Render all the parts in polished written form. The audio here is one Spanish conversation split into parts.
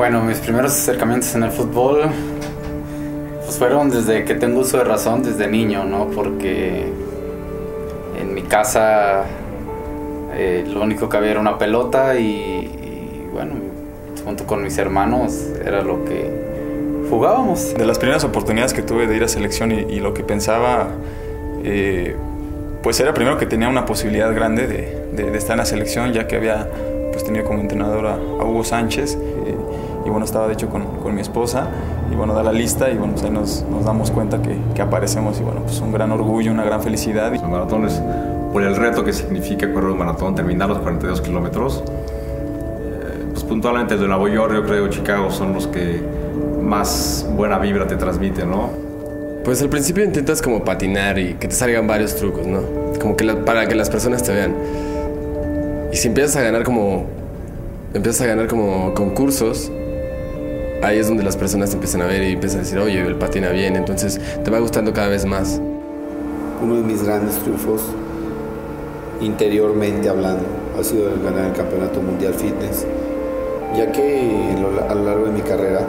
Bueno, mis primeros acercamientos en el fútbol pues fueron desde que tengo uso de razón, desde niño, ¿no? Porque en mi casa lo único que había era una pelota y bueno, junto con mis hermanos era lo que jugábamos. De las primeras oportunidades que tuve de ir a selección y lo que pensaba, pues era primero que tenía una posibilidad grande de estar en la selección, ya que había pues tenido como entrenador a Hugo Sánchez y bueno, estaba de hecho con mi esposa y bueno, da la lista y bueno, pues ahí nos damos cuenta que aparecemos y bueno, pues un gran orgullo, una gran felicidad. Los maratones, por el reto que significa correr un maratón, terminar los 42 kilómetros, pues puntualmente el de Nueva York, yo creo, Chicago son los que más buena vibra te transmiten, ¿no? Pues al principio intentas como patinar y que te salgan varios trucos, ¿no? Como que para que las personas te vean. Y si empiezas a ganar como concursos, ahí es donde las personas te empiezan a ver y empiezan a decir, oye, él patina bien, entonces te va gustando cada vez más. Uno de mis grandes triunfos, interiormente hablando, ha sido el ganar el Campeonato Mundial Fitness, ya que a lo largo de mi carrera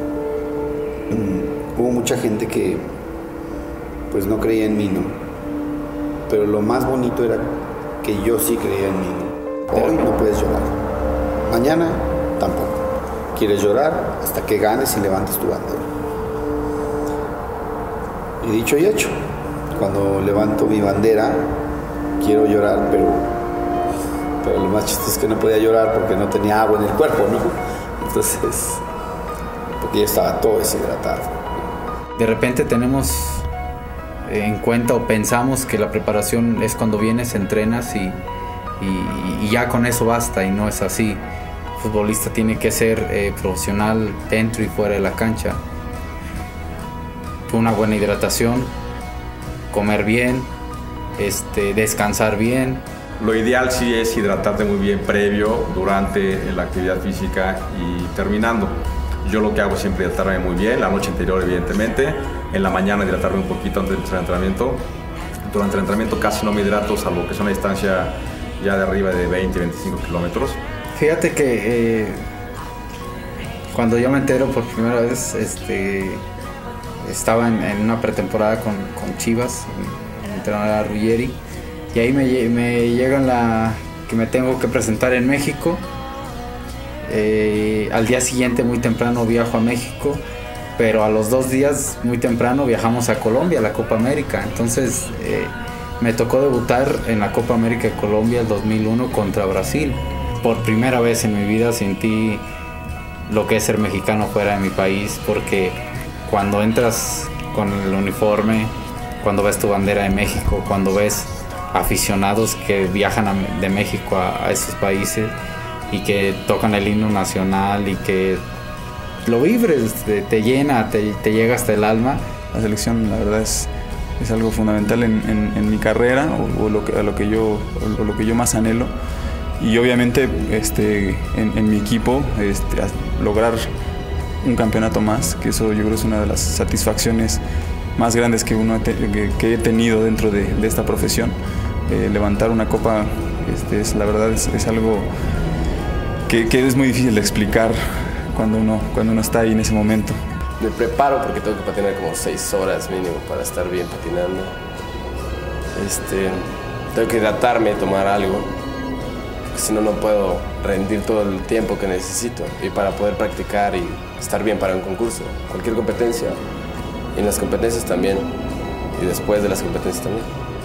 hubo mucha gente que pues no creía en mí, ¿no? Pero lo más bonito era que yo sí creía en mí, ¿no? Hoy no puedes llorar, mañana tampoco. Quieres llorar hasta que ganes y levantes tu bandera. Y dicho y hecho, cuando levanto mi bandera quiero llorar, pero lo más chistoso es que no podía llorar porque no tenía agua en el cuerpo, ¿no? Entonces, porque ya estaba todo deshidratado. De repente tenemos en cuenta o pensamos que la preparación es cuando vienes, entrenas y ya con eso basta, y no es así. El futbolista tiene que ser profesional dentro y fuera de la cancha. Una buena hidratación, comer bien, descansar bien. Lo ideal sí es hidratarte muy bien previo, durante la actividad física y terminando. Yo lo que hago es siempre hidratarme muy bien, la noche anterior evidentemente, en la mañana hidratarme un poquito antes de empezar el entrenamiento. Durante el entrenamiento casi no me hidrato, salvo que es una distancia ya de arriba de 20-25 kilómetros. Fíjate que cuando yo me entero por primera vez, estaba en una pretemporada con Chivas, el entrenador era Ruggeri, y ahí me llegan que me tengo que presentar en México. Al día siguiente muy temprano viajo a México, pero a los 2 días muy temprano viajamos a Colombia, a la Copa América. Entonces me tocó debutar en la Copa América de Colombia el 2001 contra Brasil. Por primera vez en mi vida sentí lo que es ser mexicano fuera de mi país, porque cuando entras con el uniforme, cuando ves tu bandera de México, cuando ves aficionados que viajan de México a esos países y que tocan el himno nacional y que lo vibres, te llena, te llega hasta el alma. La selección, la verdad, es algo fundamental en mi carrera o lo que yo más anhelo. Y obviamente en mi equipo lograr un campeonato más, que eso yo creo es una de las satisfacciones más grandes que he tenido dentro de esta profesión. Levantar una copa, la verdad es algo que es muy difícil de explicar cuando uno está ahí en ese momento. Me preparo porque tengo que patinar como 6 horas mínimo para estar bien patinando. Tengo que hidratarme, tomar algo, porque si no, no puedo rendir todo el tiempo que necesito. Y para poder practicar y estar bien para un concurso, cualquier competencia, y en las competencias también, y después de las competencias también.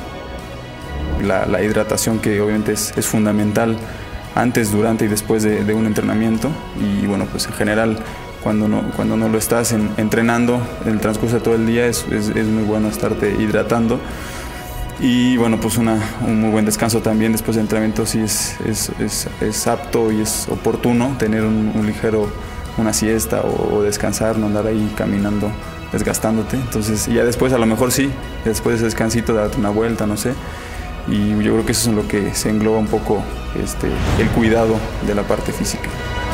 La hidratación, que obviamente es fundamental antes, durante y después de un entrenamiento, y bueno, pues en general cuando no lo estás entrenando en el transcurso de todo el día es muy bueno estarte hidratando. Y bueno, pues un muy buen descanso también después del entrenamiento. Sí es apto y es oportuno tener una siesta o descansar, no andar ahí caminando desgastándote. Entonces ya después a lo mejor sí, después de ese descansito darte una vuelta, no sé. Y yo creo que eso es en lo que se engloba un poco el cuidado de la parte física.